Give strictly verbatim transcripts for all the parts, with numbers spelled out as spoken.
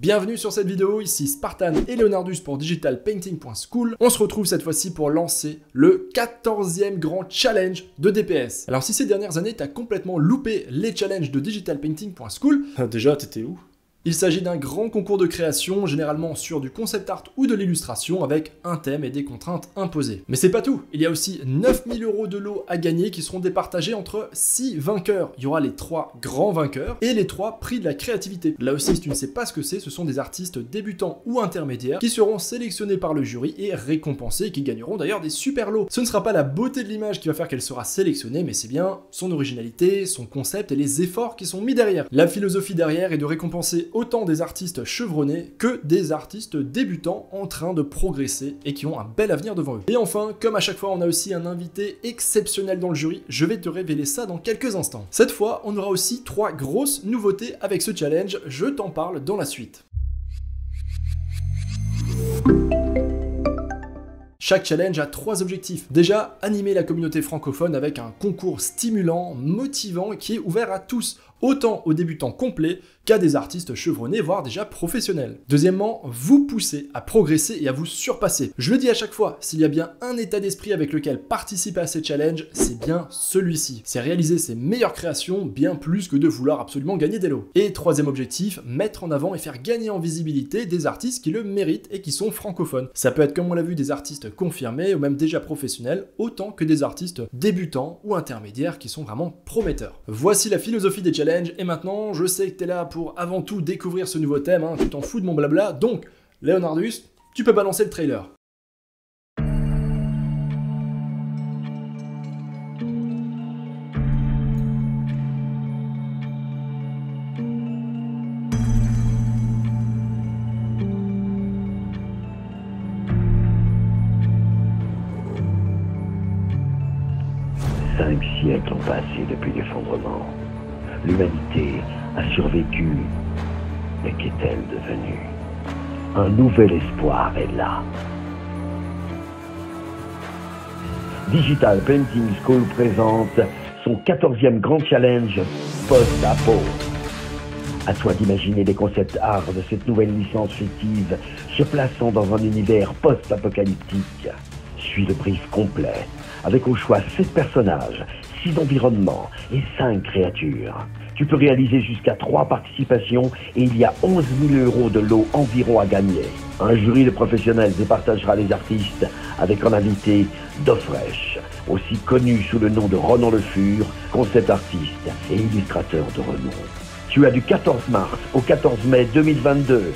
Bienvenue sur cette vidéo, ici Spartan et Leonardus pour digital painting point school. On se retrouve cette fois-ci pour lancer le quatorzième grand challenge de D P S. Alors si ces dernières années t'as complètement loupé les challenges de digital painting point school, déjà t'étais où ? Il s'agit d'un grand concours de création, généralement sur du concept art ou de l'illustration, avec un thème et des contraintes imposées. Mais c'est pas tout, il y a aussi neuf mille euros de lots à gagner qui seront départagés entre six vainqueurs. Il y aura les trois grands vainqueurs et les trois prix de la créativité. Là aussi, si tu ne sais pas ce que c'est, ce sont des artistes débutants ou intermédiaires qui seront sélectionnés par le jury et récompensés, qui gagneront d'ailleurs des super lots. Ce ne sera pas la beauté de l'image qui va faire qu'elle sera sélectionnée, mais c'est bien son originalité, son concept et les efforts qui sont mis derrière. La philosophie derrière est de récompenser autant des artistes chevronnés que des artistes débutants en train de progresser et qui ont un bel avenir devant eux. Et enfin, comme à chaque fois, on a aussi un invité exceptionnel dans le jury, je vais te révéler ça dans quelques instants. Cette fois, on aura aussi trois grosses nouveautés avec ce challenge, je t'en parle dans la suite. Chaque challenge a trois objectifs. Déjà, animer la communauté francophone avec un concours stimulant, motivant et qui est ouvert à tous, autant aux débutants complets qu'à des artistes chevronnés, voire déjà professionnels. Deuxièmement, vous pousser à progresser et à vous surpasser. Je le dis à chaque fois, s'il y a bien un état d'esprit avec lequel participer à ces challenges, c'est bien celui-ci. C'est réaliser ses meilleures créations, bien plus que de vouloir absolument gagner des lots. Et troisième objectif, mettre en avant et faire gagner en visibilité des artistes qui le méritent et qui sont francophones. Ça peut être, comme on l'a vu, des artistes confirmés ou même déjà professionnels, autant que des artistes débutants ou intermédiaires qui sont vraiment prometteurs. Voici la philosophie des challenges, et maintenant, je sais que t'es là pour avant tout découvrir ce nouveau thème, hein, tu t'en fous de mon blabla, donc, Leonardus, tu peux balancer le trailer. Cinq siècles ont passé depuis l'effondrement. L'humanité a survécu, mais qu'est-elle devenue? Un nouvel espoir est là. Digital Painting School présente son quatorzième grand challenge post-apo. À toi d'imaginer les concepts art de cette nouvelle licence fictive se plaçant dans un univers post-apocalyptique. Suis le brief complet, avec au choix sept personnages, six environnements et cinq créatures. Tu peux réaliser jusqu'à trois participations et il y a onze mille euros de lot environ à gagner. Un jury de professionnels départagera les artistes avec en invité Dofresh, aussi connu sous le nom de Ronan Le Fur, concept artiste et illustrateur de renom. Tu as du quatorze mars au quatorze mai deux mille vingt-deux.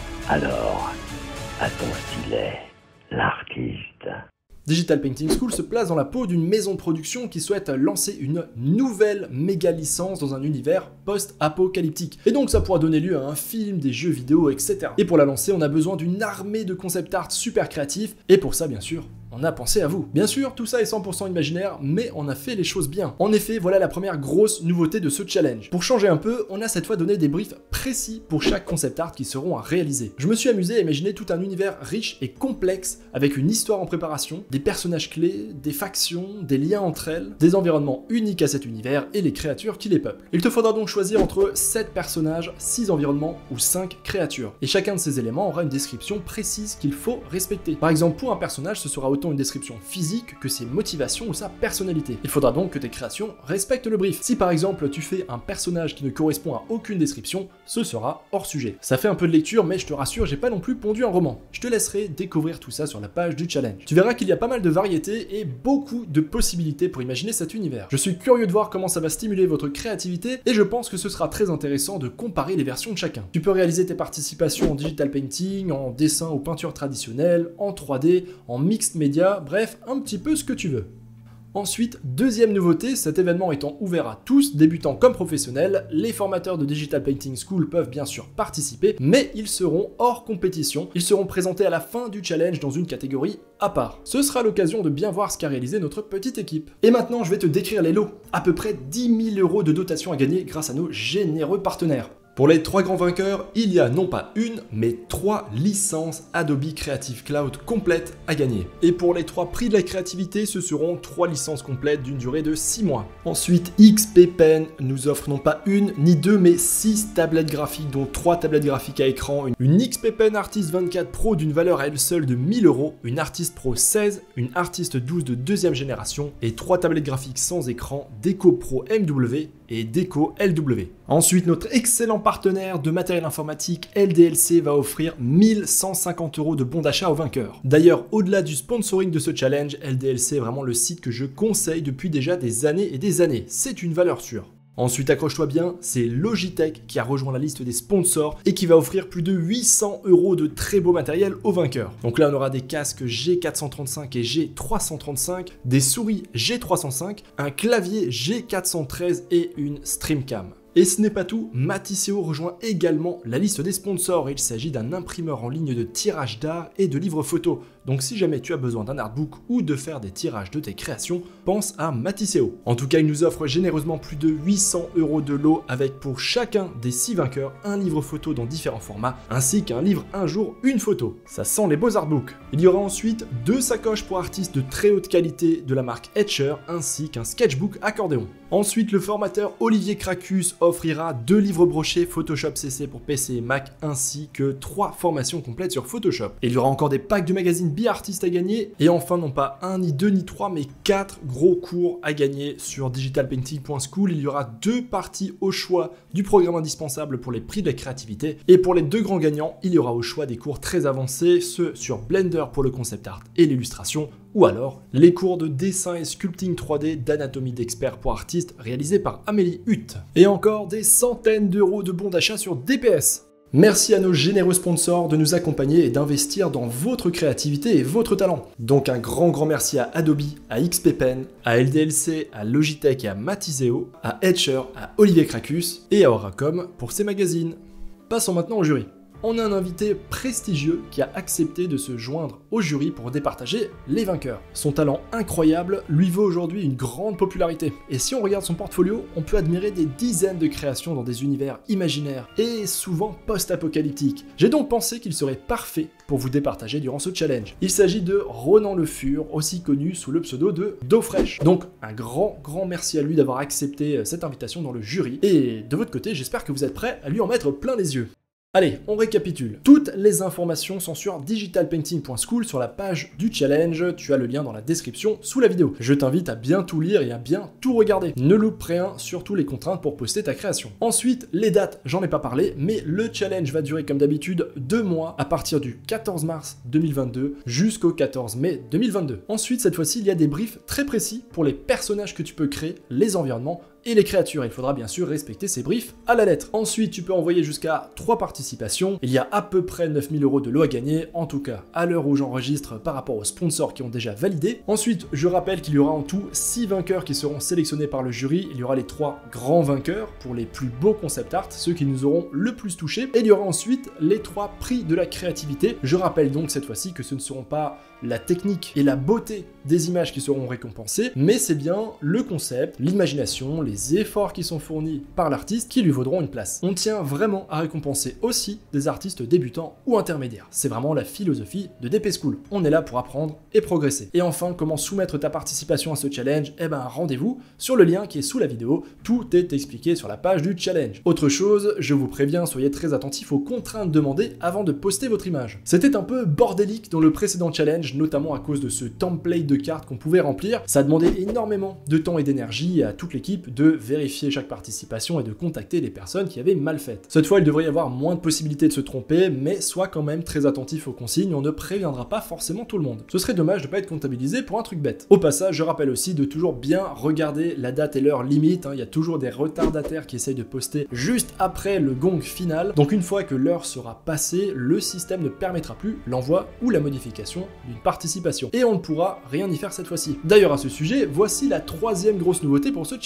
Alors, à ton stylet, l'artiste. Digital Painting School se place dans la peau d'une maison de production qui souhaite lancer une nouvelle méga licence dans un univers post-apocalyptique. Et donc ça pourra donner lieu à un film, des jeux vidéo, et cetera. Et pour la lancer, on a besoin d'une armée de concept art super créatifs, et pour ça, bien sûr, on a pensé à vous. Bien sûr, tout ça est cent pour cent imaginaire, mais on a fait les choses bien. En effet, voilà la première grosse nouveauté de ce challenge. Pour changer un peu, on a cette fois donné des briefs précis pour chaque concept art qui seront à réaliser. Je me suis amusé à imaginer tout un univers riche et complexe, avec une histoire en préparation, des personnages clés, des factions, des liens entre elles, des environnements uniques à cet univers et les créatures qui les peuplent. Il te faudra donc choisir entre sept personnages, six environnements ou cinq créatures. Et chacun de ces éléments aura une description précise qu'il faut respecter. Par exemple, pour un personnage, ce sera autant une description physique que ses motivations ou sa personnalité. Il faudra donc que tes créations respectent le brief. Si par exemple tu fais un personnage qui ne correspond à aucune description, ce sera hors sujet. Ça fait un peu de lecture, mais je te rassure, j'ai pas non plus pondu un roman. Je te laisserai découvrir tout ça sur la page du challenge. Tu verras qu'il y a pas mal de variétés et beaucoup de possibilités pour imaginer cet univers. Je suis curieux de voir comment ça va stimuler votre créativité et je pense que ce sera très intéressant de comparer les versions de chacun. Tu peux réaliser tes participations en digital painting, en dessin ou peinture traditionnelle, en trois D, en mixed media, bref, un petit peu ce que tu veux. Ensuite, deuxième nouveauté, cet événement étant ouvert à tous, débutants comme professionnels, les formateurs de Digital Painting School peuvent bien sûr participer, mais ils seront hors compétition, ils seront présentés à la fin du challenge dans une catégorie à part. Ce sera l'occasion de bien voir ce qu'a réalisé notre petite équipe. Et maintenant, je vais te décrire les lots. À peu près dix mille euros de dotation à gagner grâce à nos généreux partenaires. Pour les trois grands vainqueurs, il y a non pas une, mais trois licences Adobe Creative Cloud complètes à gagner. Et pour les trois prix de la créativité, ce seront trois licences complètes d'une durée de six mois. Ensuite, X P Pen nous offre non pas une, ni deux, mais six tablettes graphiques, dont trois tablettes graphiques à écran, une X P Pen Artist vingt-quatre Pro d'une valeur à elle seule de mille euros, une Artist Pro seize, une Artist douze de deuxième génération, et trois tablettes graphiques sans écran, Deco Pro M W et Deco L W. Ensuite, notre excellent partenaire de matériel informatique L D L C va offrir mille cent cinquante euros de bons d'achat aux vainqueurs. D'ailleurs, au-delà du sponsoring de ce challenge, L D L C est vraiment le site que je conseille depuis déjà des années et des années. C'est une valeur sûre. Ensuite, accroche-toi bien, c'est Logitech qui a rejoint la liste des sponsors et qui va offrir plus de huit cents euros de très beau matériel aux vainqueurs. Donc là, on aura des casques G quatre cent trente-cinq et G trois cent trente-cinq, des souris G trois cent cinq, un clavier G quatre cent treize et une Streamcam. Et ce n'est pas tout, Matisseo rejoint également la liste des sponsors. Il s'agit d'un imprimeur en ligne de tirage d'art et de livres photos. Donc si jamais tu as besoin d'un artbook ou de faire des tirages de tes créations, pense à Matisseo. En tout cas, il nous offre généreusement plus de huit cents euros de lot avec pour chacun des six vainqueurs un livre photo dans différents formats, ainsi qu'un livre un jour, une photo. Ça sent les beaux artbooks. Il y aura ensuite deux sacoches pour artistes de très haute qualité de la marque Etcher, ainsi qu'un sketchbook accordéon. Ensuite, le formateur Olivier Cracus offrira deux livres brochés Photoshop C C pour P C et Mac, ainsi que trois formations complètes sur Photoshop. Et il y aura encore des packs du magazine Be-Artist à gagner, et enfin non pas un, ni deux, ni trois, mais quatre gros cours à gagner sur digital painting point school. Il y aura deux parties au choix du programme indispensable pour les prix de la créativité, et pour les deux grands gagnants, il y aura au choix des cours très avancés, ceux sur Blender pour le concept art et l'illustration, ou alors les cours de dessin et sculpting trois D d'anatomie d'expert pour artistes réalisés par Amélie Hutt. Et encore des centaines d'euros de bons d'achat sur D P S. Merci à nos généreux sponsors de nous accompagner et d'investir dans votre créativité et votre talent. Donc un grand grand merci à Adobe, à X P Pen, à L D L C, à Logitech et à Matisseo, à Etcher, à Olivier Cracus et à Oracom pour ces magazines. Passons maintenant au jury. On a un invité prestigieux qui a accepté de se joindre au jury pour départager les vainqueurs. Son talent incroyable lui vaut aujourd'hui une grande popularité. Et si on regarde son portfolio, on peut admirer des dizaines de créations dans des univers imaginaires et souvent post-apocalyptiques. J'ai donc pensé qu'il serait parfait pour vous départager durant ce challenge. Il s'agit de Ronan Le Fur, aussi connu sous le pseudo de Dofresh. Donc un grand grand merci à lui d'avoir accepté cette invitation dans le jury. Et de votre côté, j'espère que vous êtes prêts à lui en mettre plein les yeux. Allez, on récapitule. Toutes les informations sont sur digital painting point school sur la page du challenge. Tu as le lien dans la description sous la vidéo. Je t'invite à bien tout lire et à bien tout regarder. Ne loupe rien, surtout les contraintes pour poster ta création. Ensuite, les dates, j'en ai pas parlé, mais le challenge va durer comme d'habitude deux mois à partir du quatorze mars deux mille vingt-deux jusqu'au quatorze mai deux mille vingt-deux. Ensuite, cette fois-ci, il y a des briefs très précis pour les personnages que tu peux créer, les environnements et les créatures. Il faudra bien sûr respecter ces briefs à la lettre. Ensuite, tu peux envoyer jusqu'à trois participations. Il y a à peu près neuf mille euros de lot à gagner, en tout cas à l'heure où j'enregistre par rapport aux sponsors qui ont déjà validé. Ensuite, je rappelle qu'il y aura en tout six vainqueurs qui seront sélectionnés par le jury. Il y aura les trois grands vainqueurs pour les plus beaux concept art, ceux qui nous auront le plus touchés. Et il y aura ensuite les trois prix de la créativité. Je rappelle donc cette fois-ci que ce ne seront pas la technique et la beauté des images qui seront récompensées, mais c'est bien le concept, l'imagination, les efforts qui sont fournis par l'artiste qui lui vaudront une place. On tient vraiment à récompenser aussi des artistes débutants ou intermédiaires. C'est vraiment la philosophie de D P School. On est là pour apprendre et progresser. Et enfin, comment soumettre ta participation à ce challenge? Eh ben, rendez-vous sur le lien qui est sous la vidéo. Tout est expliqué sur la page du challenge. Autre chose, je vous préviens, soyez très attentifs aux contraintes demandées avant de poster votre image. C'était un peu bordélique dans le précédent challenge, notamment à cause de ce template de cartes qu'on pouvait remplir. Ça demandait énormément de temps et d'énergie à toute l'équipe de vérifier chaque participation et de contacter les personnes qui avaient mal fait. Cette fois, il devrait y avoir moins de possibilités de se tromper, mais sois quand même très attentif aux consignes, on ne préviendra pas forcément tout le monde. Ce serait dommage de ne pas être comptabilisé pour un truc bête. Au passage, je rappelle aussi de toujours bien regarder la date et l'heure limite, hein. Il y a toujours des retardataires qui essayent de poster juste après le gong final, donc une fois que l'heure sera passée, le système ne permettra plus l'envoi ou la modification d'une participation. Et on ne pourra rien y faire cette fois-ci. D'ailleurs à ce sujet, voici la troisième grosse nouveauté pour ce challenge.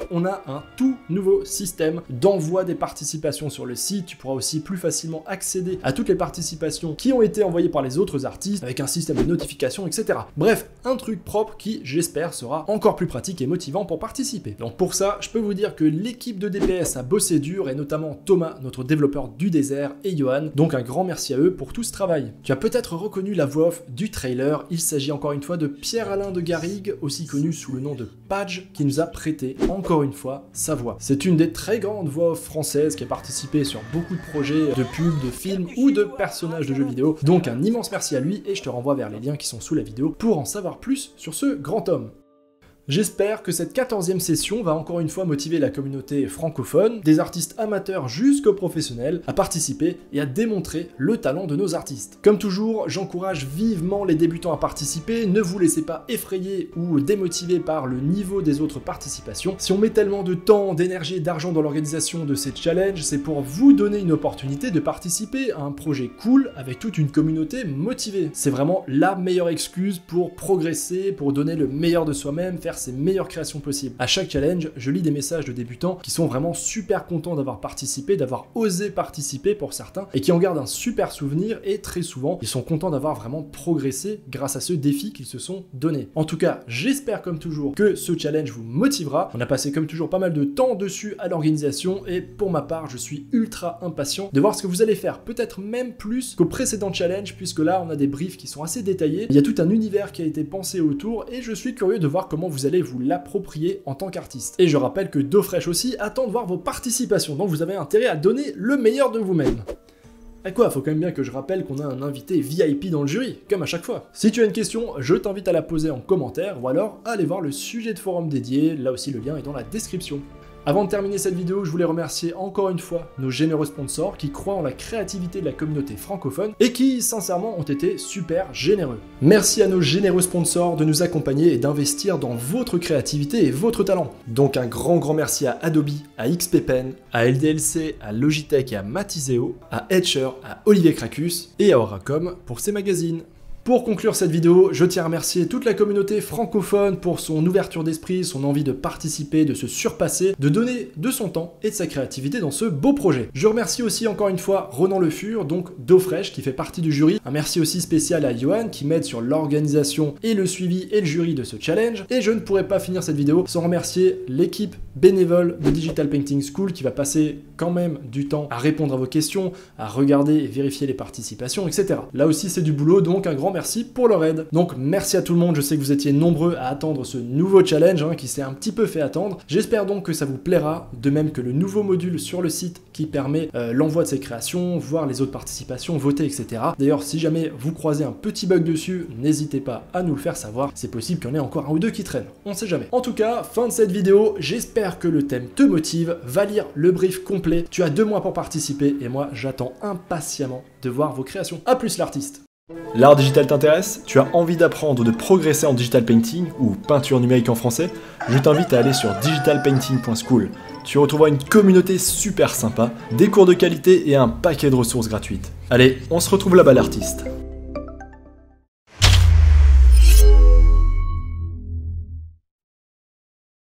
on a un tout nouveau système d'envoi des participations sur le site. Tu pourras aussi plus facilement accéder à toutes les participations qui ont été envoyées par les autres artistes avec un système de notification, et cetera. Bref, un truc propre qui, j'espère, sera encore plus pratique et motivant pour participer. Donc pour ça, je peux vous dire que l'équipe de D P S a bossé dur et notamment Thomas, notre développeur du désert, et Johan. Donc un grand merci à eux pour tout ce travail. Tu as peut-être reconnu la voix off du trailer. Il s'agit encore une fois de Pierre-Alain de Garrigue, aussi connu sous le nom de Padge, qui nous a prêté encore une fois sa voix. C'est une des très grandes voix off françaises qui a participé sur beaucoup de projets de pubs, de films ou de personnages de jeux vidéo. Donc un immense merci à lui et je te renvoie vers les liens qui sont sous la vidéo pour en savoir plus sur ce grand homme. J'espère que cette quatorzième session va encore une fois motiver la communauté francophone, des artistes amateurs jusqu'aux professionnels, à participer et à démontrer le talent de nos artistes. Comme toujours, j'encourage vivement les débutants à participer, ne vous laissez pas effrayer ou démotiver par le niveau des autres participations. Si on met tellement de temps, d'énergie et d'argent dans l'organisation de ces challenges, c'est pour vous donner une opportunité de participer à un projet cool avec toute une communauté motivée. C'est vraiment la meilleure excuse pour progresser, pour donner le meilleur de soi-même, faire ses meilleures créations possibles. À chaque challenge, je lis des messages de débutants qui sont vraiment super contents d'avoir participé, d'avoir osé participer pour certains, et qui en gardent un super souvenir, et très souvent, ils sont contents d'avoir vraiment progressé grâce à ce défi qu'ils se sont donné. En tout cas, j'espère comme toujours que ce challenge vous motivera. On a passé comme toujours pas mal de temps dessus à l'organisation, et pour ma part, je suis ultra impatient de voir ce que vous allez faire, peut-être même plus qu'au précédent challenge, puisque là, on a des briefs qui sont assez détaillés. Il y a tout un univers qui a été pensé autour, et je suis curieux de voir comment vous allez vous l'approprier en tant qu'artiste. Et je rappelle que DoFresh aussi attend de voir vos participations, donc vous avez intérêt à donner le meilleur de vous-même. Et quoi, faut quand même bien que je rappelle qu'on a un invité V I P dans le jury, comme à chaque fois. Si tu as une question, je t'invite à la poser en commentaire, ou alors à aller voir le sujet de forum dédié, là aussi le lien est dans la description. Avant de terminer cette vidéo, je voulais remercier encore une fois nos généreux sponsors qui croient en la créativité de la communauté francophone et qui, sincèrement, ont été super généreux. Merci à nos généreux sponsors de nous accompagner et d'investir dans votre créativité et votre talent. Donc un grand grand merci à Adobe, à X P Pen, à L D L C, à Logitech et à Matiseo, à Etcher, à Olivier Cracus et à Oracom pour ces magazines. Pour conclure cette vidéo, je tiens à remercier toute la communauté francophone pour son ouverture d'esprit, son envie de participer, de se surpasser, de donner de son temps et de sa créativité dans ce beau projet. Je remercie aussi encore une fois Ronan Le Fur, donc DoFresh, qui fait partie du jury. Un merci aussi spécial à Johan qui m'aide sur l'organisation et le suivi et le jury de ce challenge. Et je ne pourrais pas finir cette vidéo sans remercier l'équipe bénévole de Digital Painting School qui va passer quand même du temps à répondre à vos questions, à regarder et vérifier les participations, et cetera. Là aussi c'est du boulot, donc un grand merci pour leur aide. Donc merci à tout le monde, je sais que vous étiez nombreux à attendre ce nouveau challenge hein, qui s'est un petit peu fait attendre. J'espère donc que ça vous plaira, de même que le nouveau module sur le site qui permet euh, l'envoi de ces créations, voir les autres participations, voter, et cetera. D'ailleurs, si jamais vous croisez un petit bug dessus, n'hésitez pas à nous le faire savoir. C'est possible qu'il y en ait encore un ou deux qui traînent, on sait jamais. En tout cas, fin de cette vidéo, j'espère que le thème te motive. Va lire le brief complet, tu as deux mois pour participer et moi j'attends impatiemment de voir vos créations. A plus l'artiste. L'art digital t'intéresse? Tu as envie d'apprendre ou de progresser en digital painting ou peinture numérique en français? Je t'invite à aller sur digital painting point school. Tu retrouveras une communauté super sympa, des cours de qualité et un paquet de ressources gratuites. Allez, on se retrouve là-bas l'artiste.